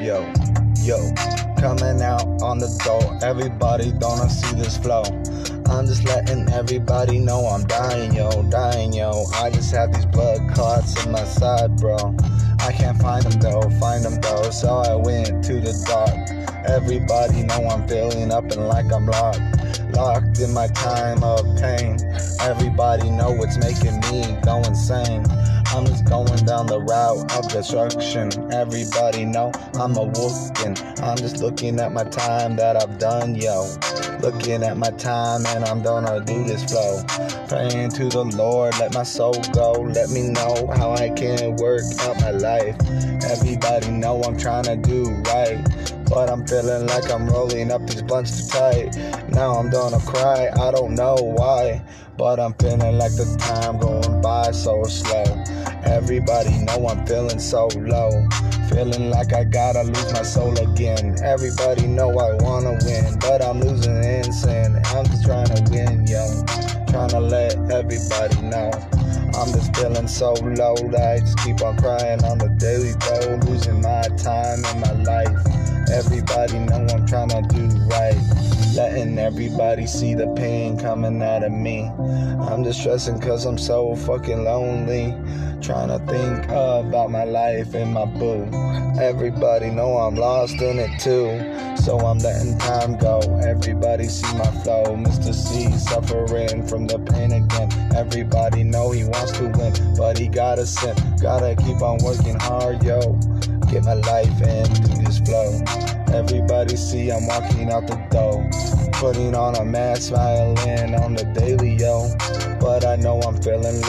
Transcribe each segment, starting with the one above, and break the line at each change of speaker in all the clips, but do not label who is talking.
Yo, coming out on the door. Everybody don't see this flow. I'm just letting everybody know I'm dying, yo. I just have these blood clots in my side, bro. I can't find them though, so I went to the dark. Everybody know I'm feeling up and like I'm locked in my time of pain. Everybody know it's making me go insane. I'm just going down the route of destruction. Everybody know I'm a wolfkin. I'm just looking at my time that I've done, yo. Looking at my time and I'm gonna do this flow. Praying to the Lord, let my soul go. Let me know how I can work out my life. Everybody know I'm trying to do right, but I'm feeling like I'm rolling up these blunts too tight. Now I'm gonna cry, I don't know why, but I'm feeling like the time going by so slow. Everybody know I'm feeling so low, feeling like I gotta lose my soul again. Everybody know I wanna win, but I'm losing in sin. I'm just trying to win, yo. Trying to let everybody know I'm just feeling so low that I just keep on crying on the daily though, losing my time and my life. Everybody know I'm trying to do right, letting everybody see the pain coming out of me. I'm just stressing cause I'm so fucking lonely, trying to think about my life and my boo. Everybody know I'm lost in it too, so I'm letting time go. Everybody see my flow. Mr. C suffering from the pain again. Everybody know he wants to win, but he gotta sin. Gotta keep on working hard, yo. Get my life and do this flow. Everybody see I'm walking out the door, putting on a mask, smiling on the daily, yo. But I know I'm feeling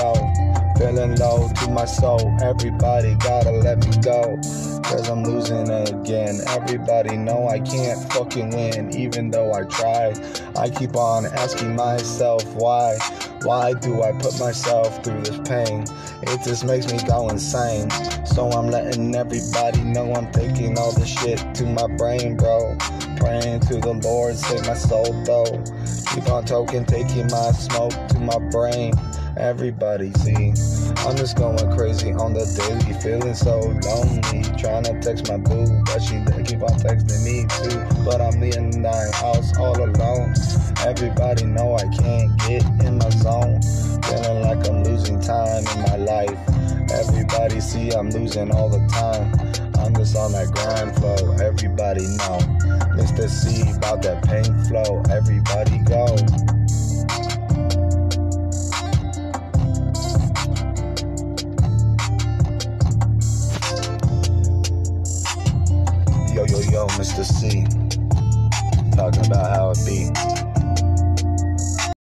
low to my soul. Everybody gotta let me go, cause I'm losing again. Everybody know I can't fucking win, even though I try. I keep on asking myself why do I put myself through this pain? It just makes me go insane. So I'm letting everybody know I'm taking all this shit to my brain, bro. Praying to the Lord, save my soul though. Keep on talking, taking my smoke to my brain. Everybody see, I'm just going crazy on the daily, feeling so lonely. Trying to text my boo, but she keep on texting me too. But I'm in the house all alone. Everybody know I can't get in my zone, feeling like I'm losing time in my life. Everybody see I'm losing all the time. I'm just on that grind flow. Everybody know Mr. C about that pain flow. Everybody go. Yo, Mr. C, talking about how it be.